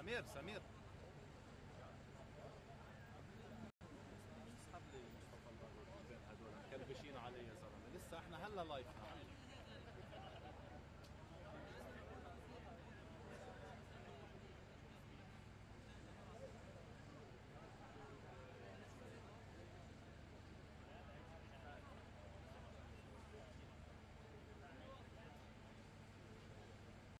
سمير سمير اسحب لي مصطفى الباقور بين هدول مكلبشين علي يا زلمه، لسه احنا هلا لايف.